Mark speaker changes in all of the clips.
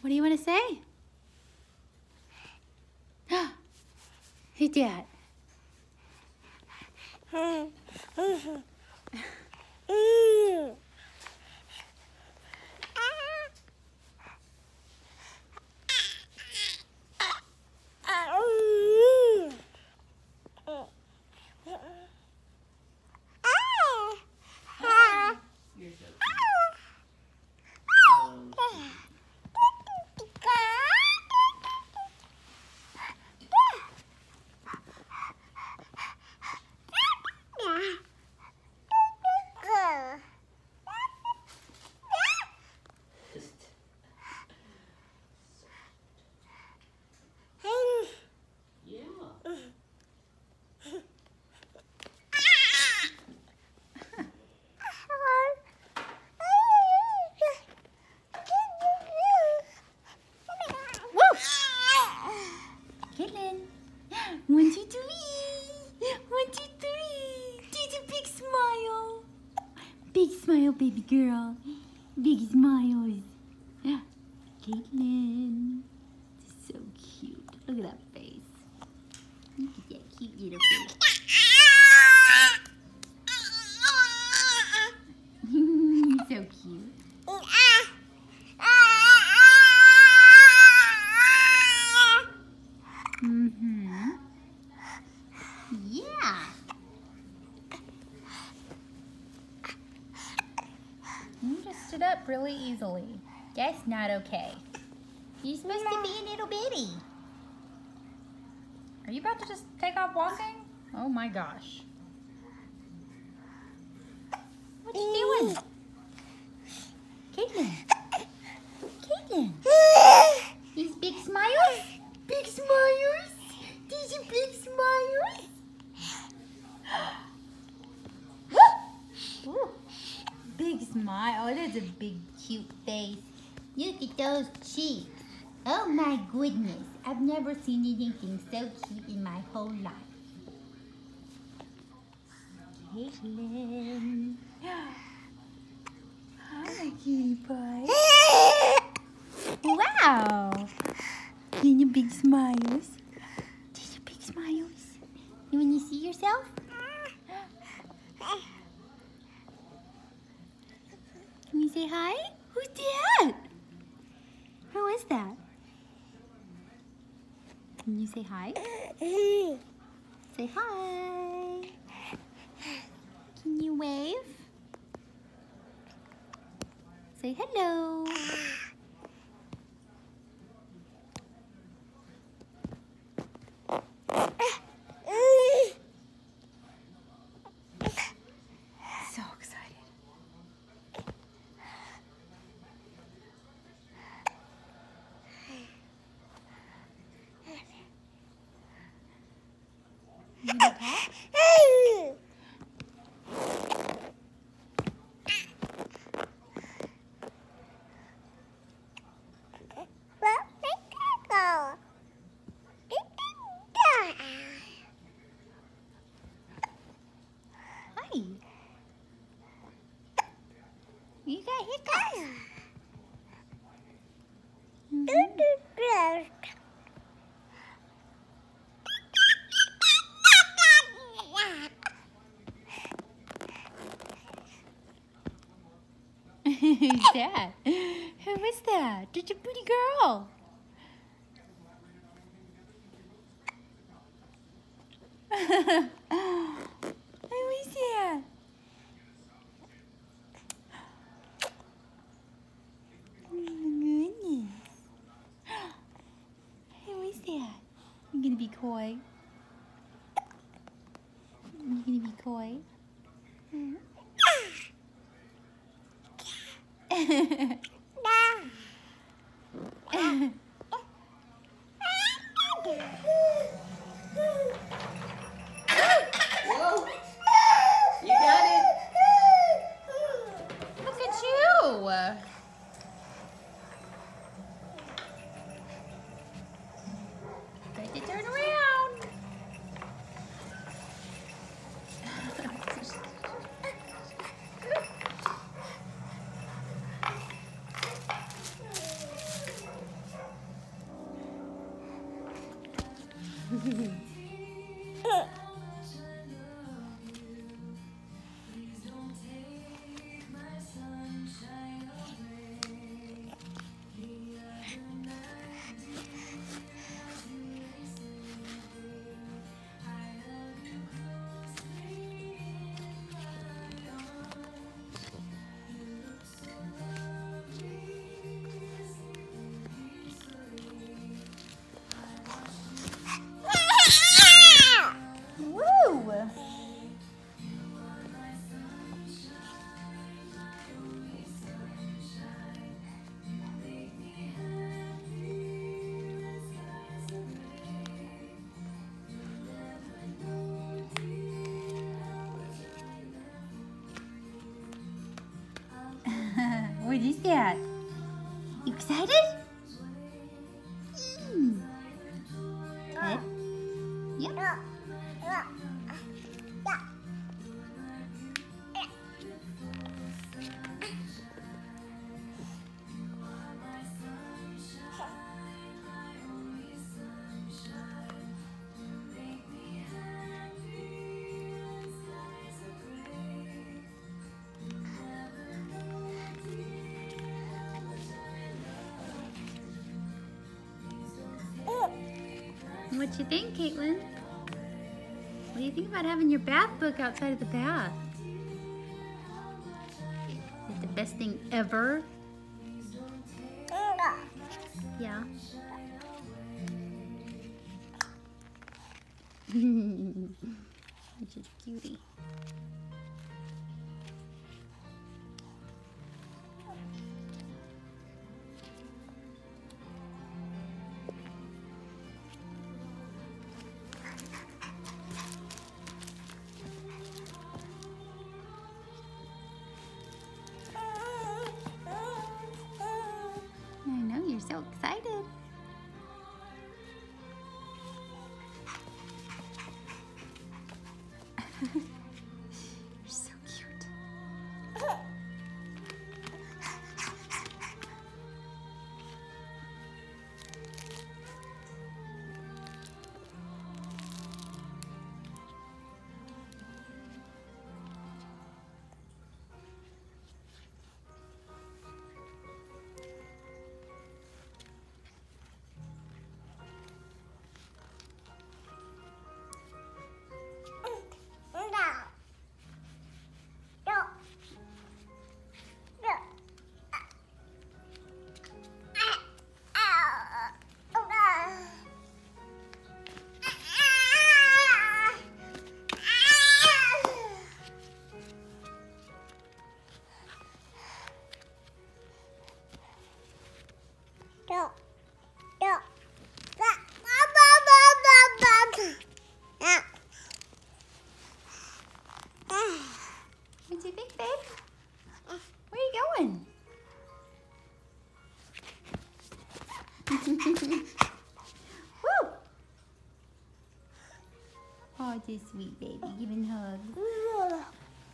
Speaker 1: What do you want to say? Hey, Dad. Caitlin, 1, 2, 3. 1, 2, 3. Do the big smile. Big smile, baby girl. Big smiles. Caitlin, so cute. Look at that face. Look at that cute little face. So cute. Yeah. You just stood up really easily. That's not okay. You're supposed to be a little bitty. Are you about to just take off walking? Oh my gosh. What you doing? Caitlin. Caitlin. These big smiles? Big smiles? These are big smiles? Ooh. Big smile. Oh, that's a big cute face. Look at those cheeks. Oh my goodness. I've never seen anything so cute in my whole life. Caitlin. Hi, cutie pie. Wow. These are big smiles. These are big smiles. You want to see yourself? Can you say hi? Who's that? Who is that? Can you say hi? Say hi. Can you wave? Say hello. So excited. You gonna talk? Hi. You got hiccups. Who's that? Who is that? It's a pretty girl. Who is that? Oh my goodness. Who is that? You gonna be coy? You gonna be coy? Hmm?
Speaker 2: Whoa! You got it!
Speaker 1: Look at you! Got to turn around. What is that? You excited? Good? Yep. What you think, Caitlin? What do you think about having your bath book outside of the bath? Is it the best thing ever? Yeah. Which is cutie. I know, you're so excited. You're so cute. What do you think, babe? Where are you going? Woo! Oh, just sweet baby, giving hugs.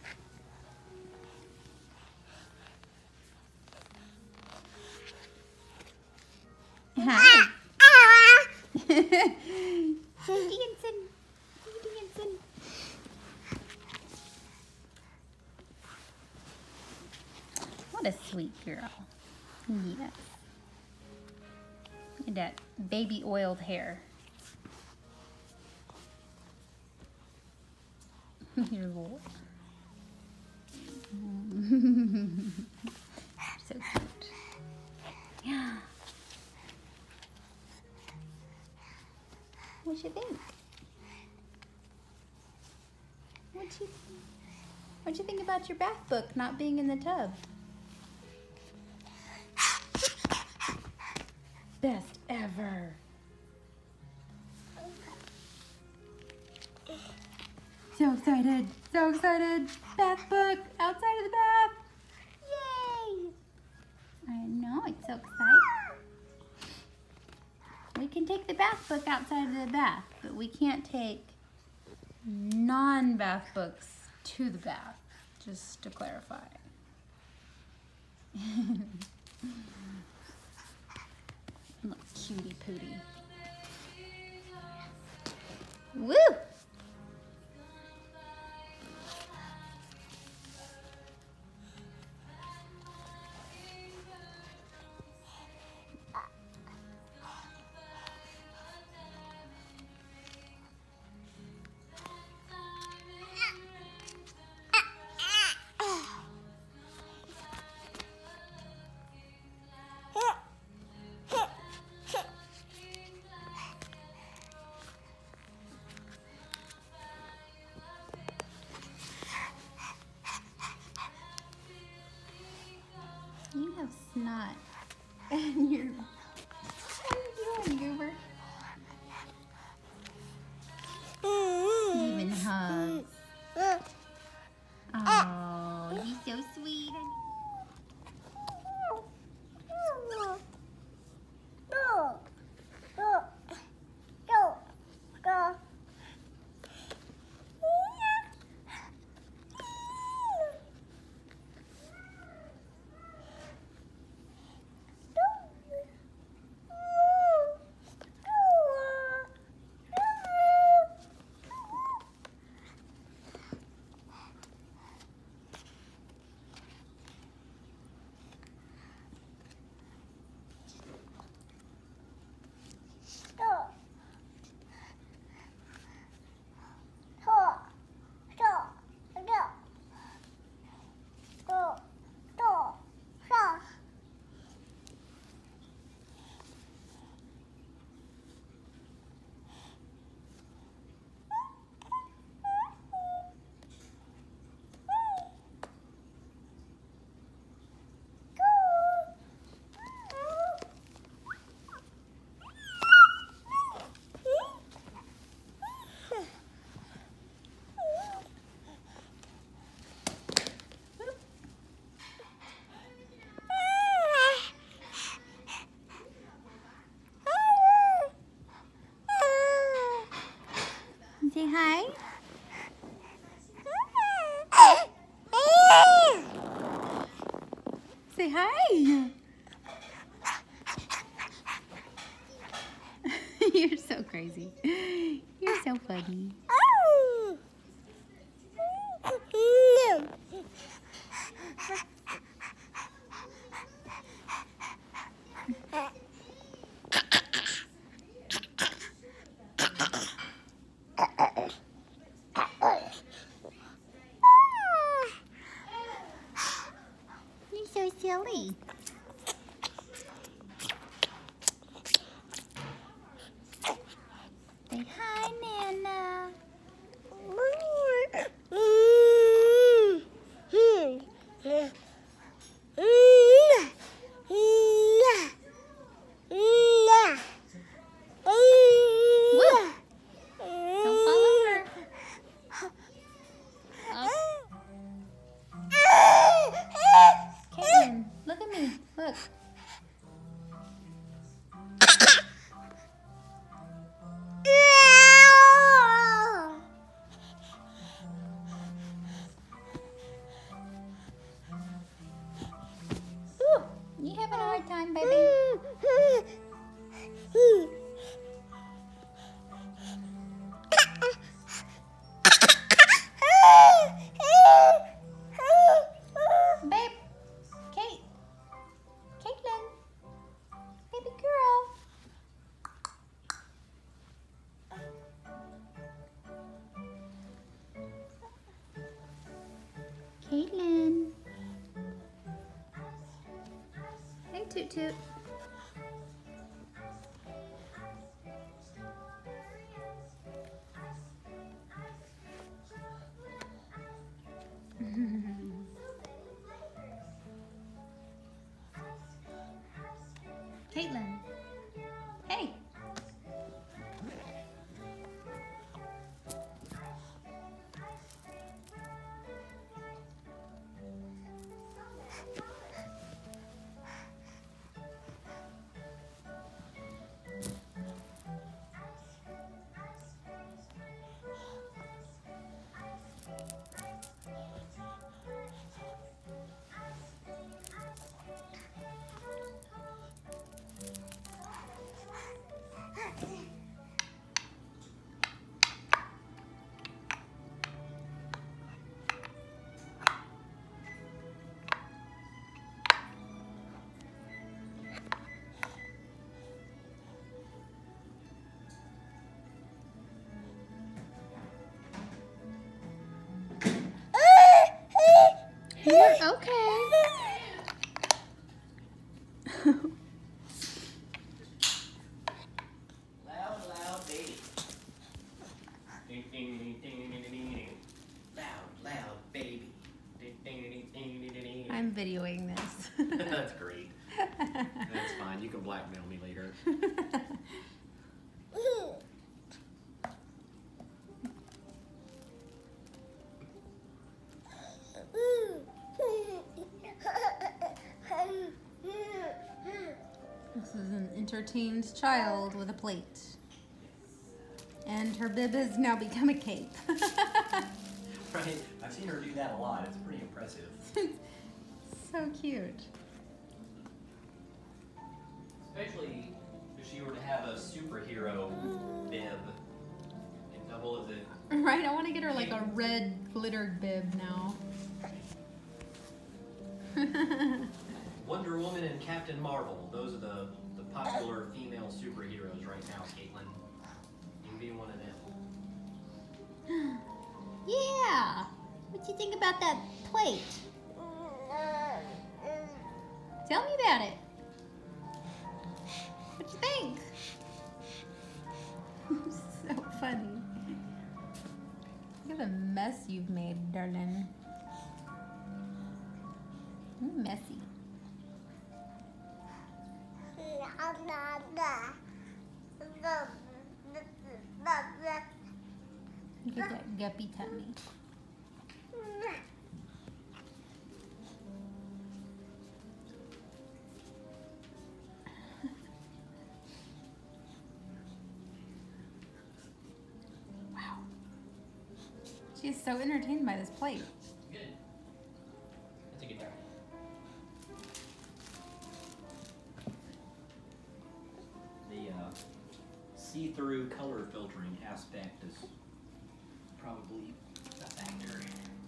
Speaker 1: Hi. Dancing. Dancing. What a sweet girl. Yes. Look at that baby oiled hair. Your little. So cute. Yeah. What you think? What'd you think about your bath book not being in the tub? Best ever. So excited. So excited. Bath book outside of the bath. Yay. I know, it's so exciting. We can take the bath book outside of the bath, but we can't take non-bath books to the bath, just to clarify. Look, cutie pootie. have snot. And you're... What are you doing, Goober? Even hugs. Oh, he's so sweet. Say hi. Say hi. You're so crazy. You're so funny. You're so silly. Say hi, Nana. Woo. Don't fall over. Caitlin, look at me. Look. Ooh, you having a hard time, baby? Babe, Caitlin, baby girl. Caitlin. Hey, Toot Toot. Caitlin. Hey. You're okay.
Speaker 2: Loud, baby. Ding, ding, ding, ding, ding, ding, ding. Loud, baby. Ding, ding, ding, ding, ding, ding, ding.
Speaker 1: I'm videoing this.
Speaker 2: That's great. great. That's fine. You can blackmail me later.
Speaker 1: This is an entertained child with a plate. And her bib has now become a cape.
Speaker 2: Right? I've seen her do that a lot. It's pretty impressive.
Speaker 1: So cute.
Speaker 2: Especially if she were to have a superhero bib and double as a...
Speaker 1: Right, I want to get her like a red glittered bib now.
Speaker 2: Wonder Woman and Captain Marvel. Those are the popular female superheroes right now, Caitlin. You can be one of them.
Speaker 1: Yeah! What do you think about that plate? Tell me about it. What you think? So funny. Look at the mess you've made, darling. You're messy. Look at that guppy tummy. Wow. She is so entertained by this plate.
Speaker 2: Good. That's a good job. The see-through color filtering aspect is probably a factor.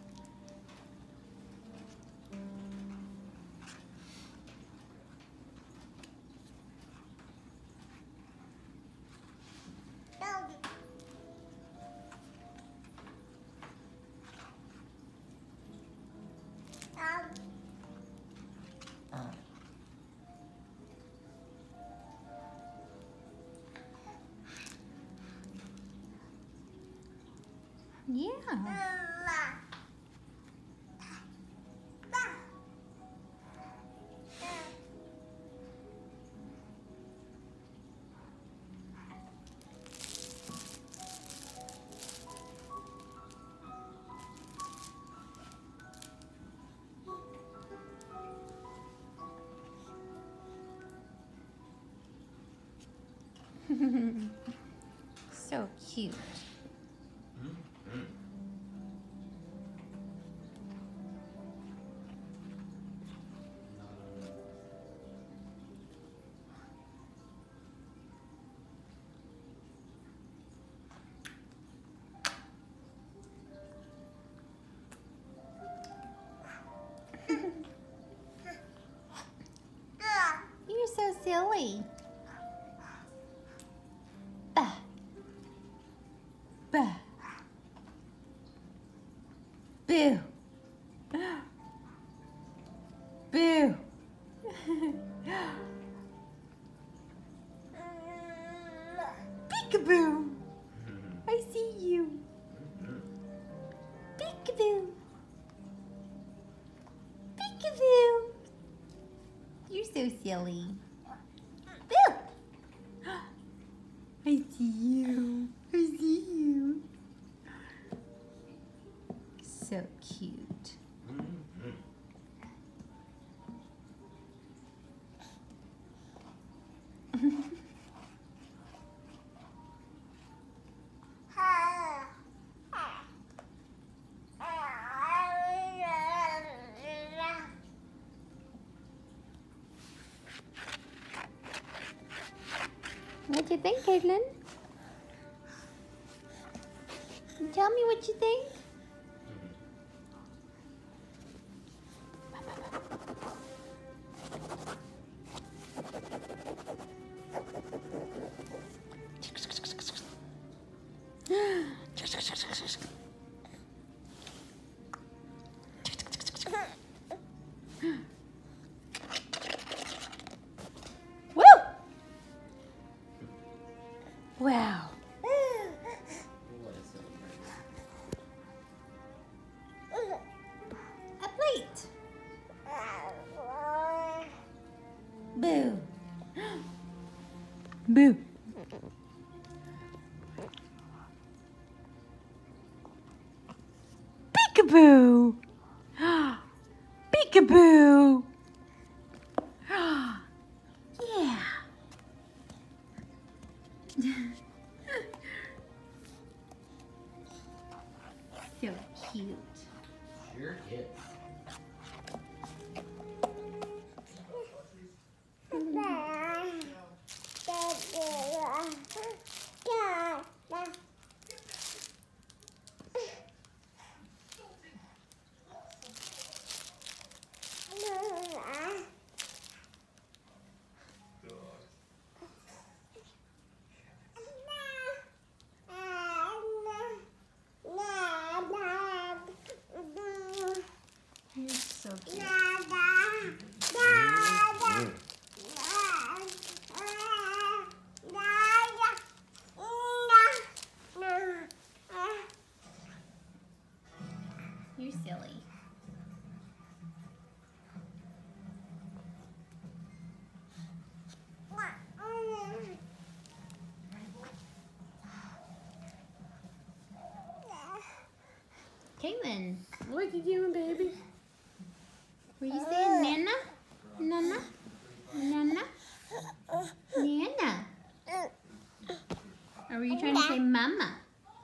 Speaker 1: Yeah. So cute. You're so silly. Bah. Bah. Boo. Boo. Peekaboo. I see you. Peekaboo. Peekaboo. You're so silly. Boo. I see you. I see you. So cute. What do you think, Caitlin? Tell me what you think. Woo! Wow. A plate. Boo. Boo. Peekaboo. Peekaboo. Yeah. So cute.
Speaker 2: Sure is.
Speaker 1: You're so cute. You're silly. Caitlin,
Speaker 3: What you doing, baby?
Speaker 1: were you saying Nana? Nana? Nana? Nana? Or were you trying to say Mama?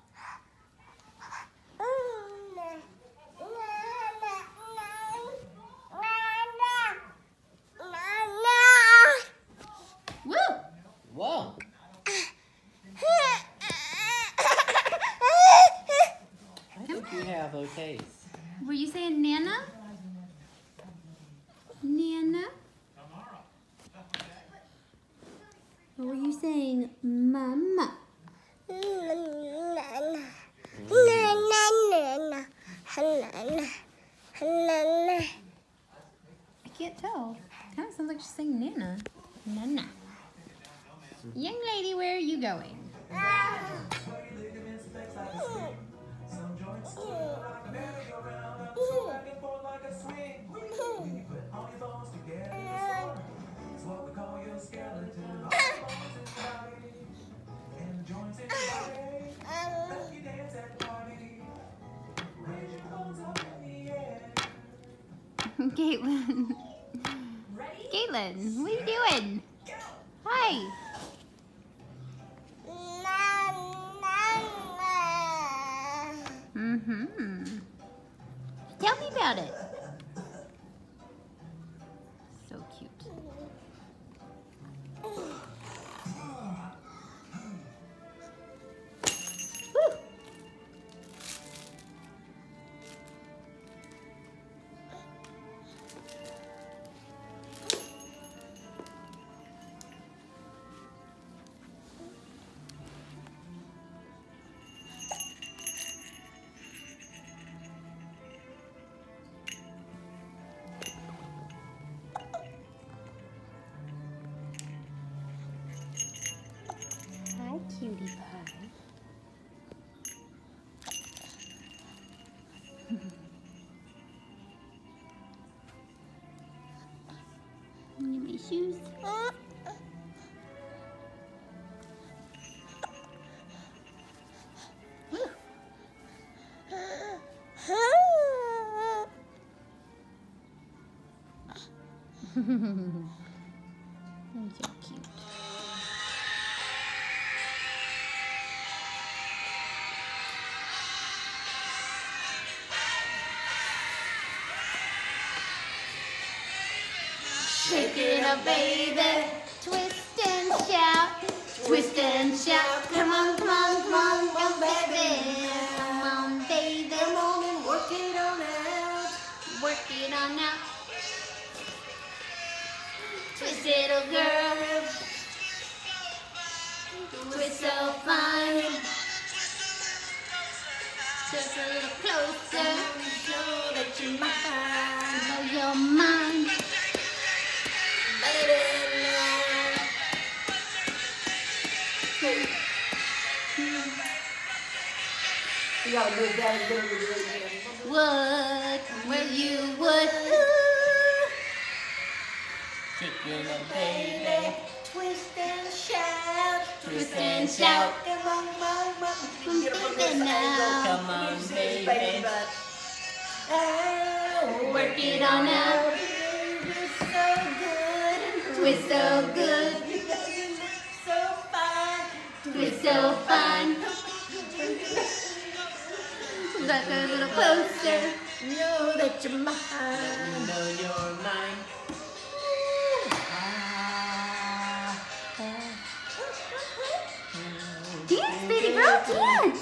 Speaker 1: Woo!
Speaker 2: Whoa. I think you have okays.
Speaker 1: Were you saying Nana? Nana? Or were you saying Mama? I can't tell. Kind of sounds like she's saying Nana. Nana. Young lady, where are you going? Caitlin. Caitlin, what are you doing? Hi. Mm-hmm. Tell me about it. So cute. Woo! Hi, cutie pie. Need my shoes? Woo. You're so cute. Shake it up, baby. Twist and shout. Twist and shout. Come on, come on, come on, come on, baby. Come on, baby. Come on and work it on out. Work it on out. Twist it, oh girl. Twist so fine. Just a little closer. Show that you're mine. Know you're mine.
Speaker 3: You gotta move that and do it again.
Speaker 1: Would, where you would. Shake
Speaker 3: Yeah, baby. Twist and shout.
Speaker 1: Twist and shout.
Speaker 3: Come on, get up on this
Speaker 1: Now.
Speaker 3: angle.
Speaker 1: Come
Speaker 3: on,
Speaker 1: on,
Speaker 3: baby.
Speaker 1: baby.
Speaker 3: Oh,
Speaker 1: Work it on out.
Speaker 3: Twist so good.
Speaker 1: Twist so good.
Speaker 3: So fine.
Speaker 1: Twist so fun. Look a little closer.
Speaker 3: Know that you're mine.
Speaker 2: Know you're mine.
Speaker 1: Dance, baby girl, dance.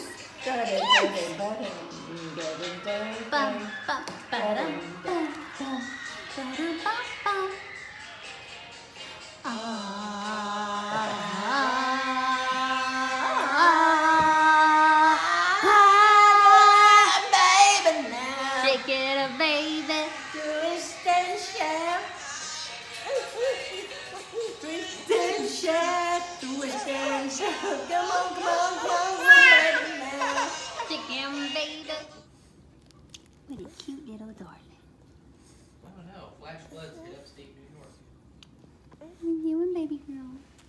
Speaker 1: Bum, bum, ba-dum, bum, bum, ba-dum, bum, bum.
Speaker 3: Baby now.
Speaker 1: Shake it up, baby.
Speaker 3: Twist and shout. Twist and shout. Twist and shout. Come on, baby now.
Speaker 1: Shake him, baby. What a cute little darling.
Speaker 2: I don't know. Flash floods hit upstate New York.
Speaker 1: What are you doing, baby girl?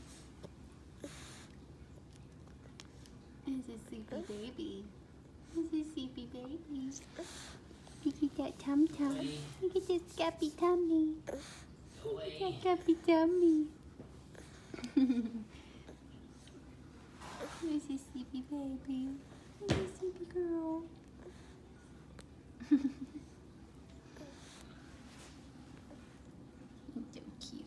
Speaker 1: It's a sleepy baby. It's a sleepy baby. Look at that tum-tum.
Speaker 2: Buddy.
Speaker 1: Look at this scappy tummy.
Speaker 2: Go
Speaker 1: Look at
Speaker 2: away.
Speaker 1: that scappy tummy. It's a sleepy baby. It's a sleepy girl. So cute.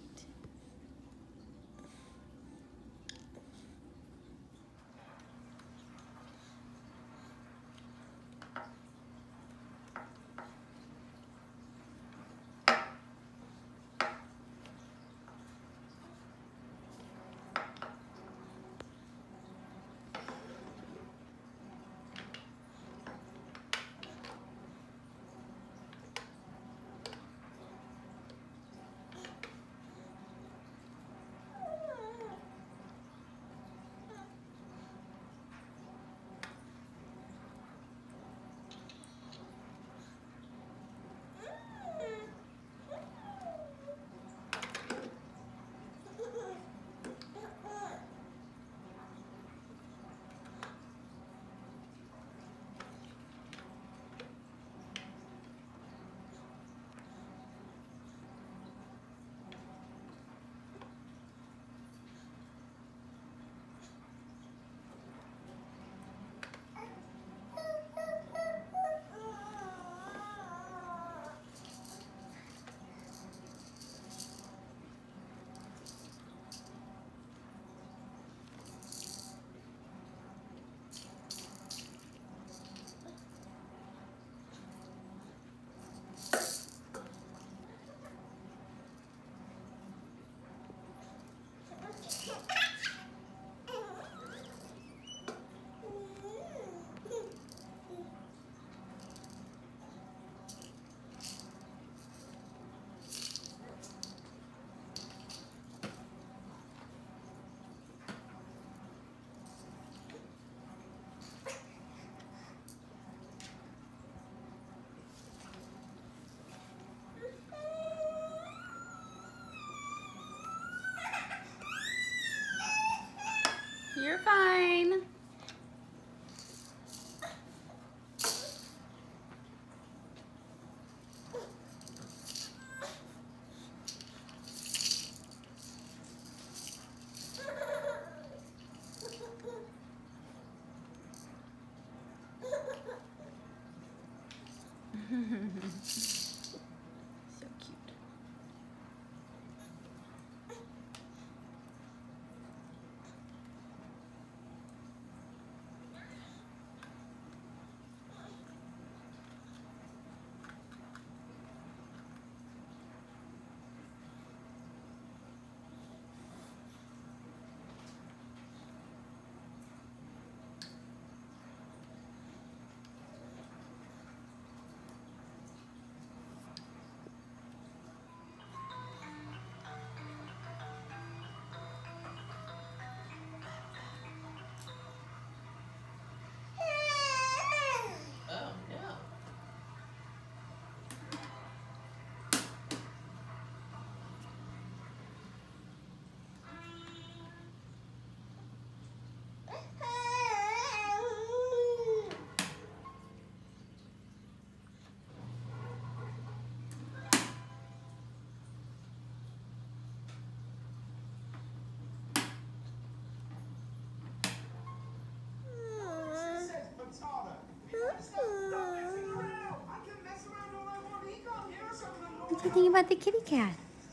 Speaker 1: What do you think about the kitty cat?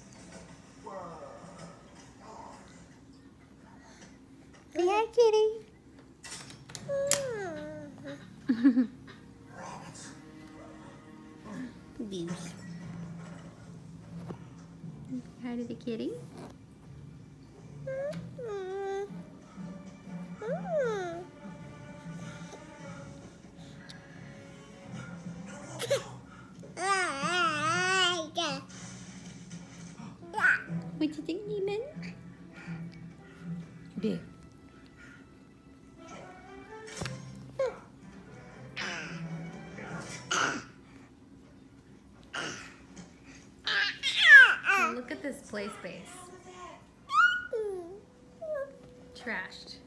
Speaker 1: Say hi, kitty. Bees. Hi to the kitty. What you think, Neiman? There. Look at this play space. Trashed.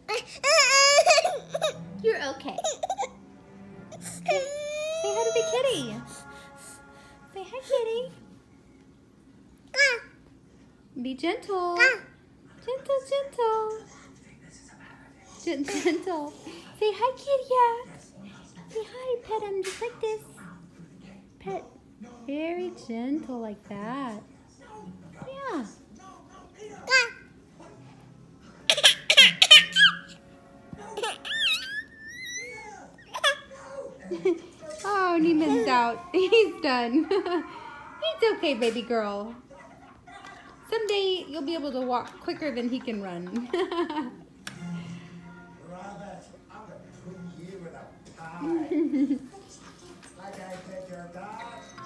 Speaker 1: You're okay. Say hi to the kitty. Say hi, kitty. Be gentle. Gentle, gentle. Gentle. Say hi, kitty. Say hi, pet him just like this. Pet. Very gentle like that. Yeah. Oh, Neiman's out. He's done. It's okay, baby girl. Someday you'll be able to walk quicker than he can run.
Speaker 4: Rabbit, I'm gonna put you in a pie. Like I take your dog.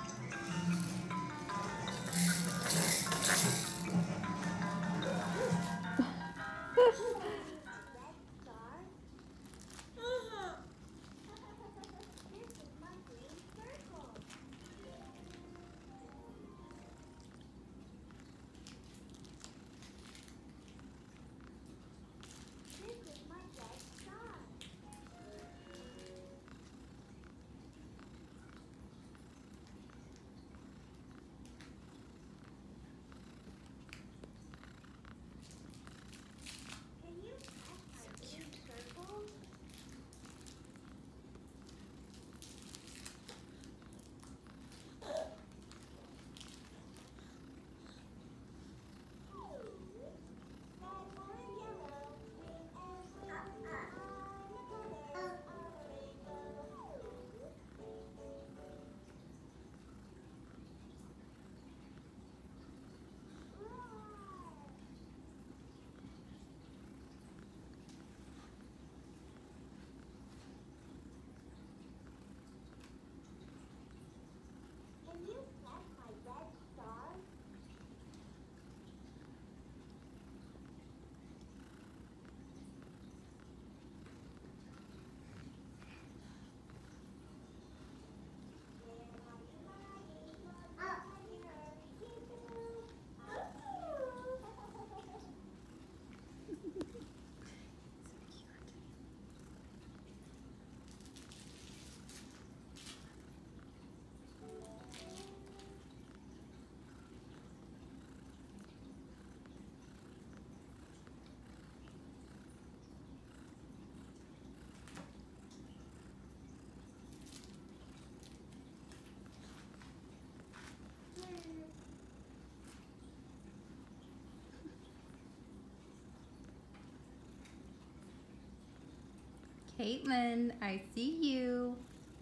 Speaker 1: Caitlin, I see you.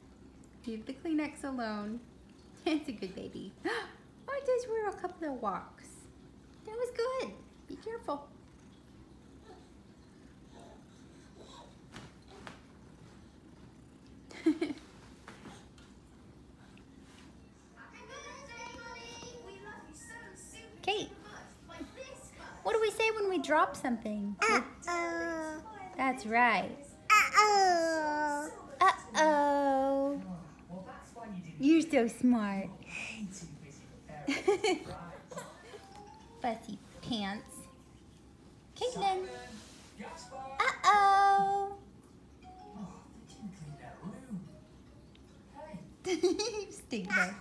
Speaker 1: Leave the Kleenex alone. It's a good baby. I just were a couple of walks. That was good. Be careful. Kate, what do we say when we drop something?
Speaker 5: Uh-oh.
Speaker 1: That's right.
Speaker 5: Uh-oh.
Speaker 1: Uh-oh. You're so smart. Fussy pants. Caitlin. Uh-oh. Stigma.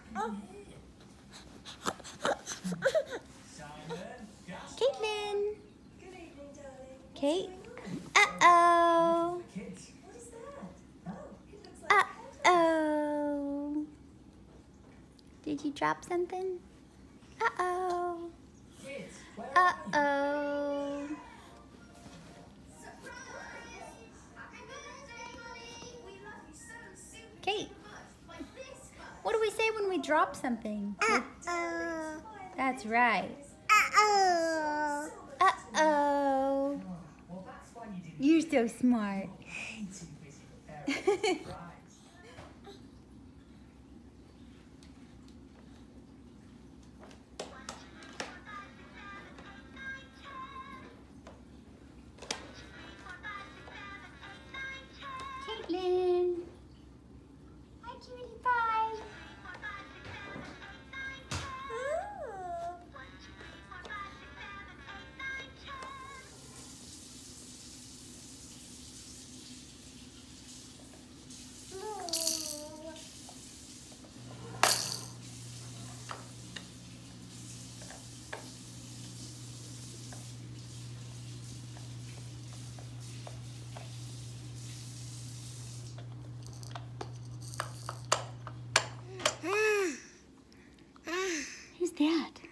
Speaker 1: Caitlin. Kate. Uh-oh. Uh-oh. Did you drop something? Uh-oh. Uh-oh. Kate, what do we say when we drop something?
Speaker 5: Uh-oh.
Speaker 1: That's right.
Speaker 5: Uh-oh.
Speaker 1: Uh-oh. You're so smart. Caitlin. Hi, cutie pie. Who's that?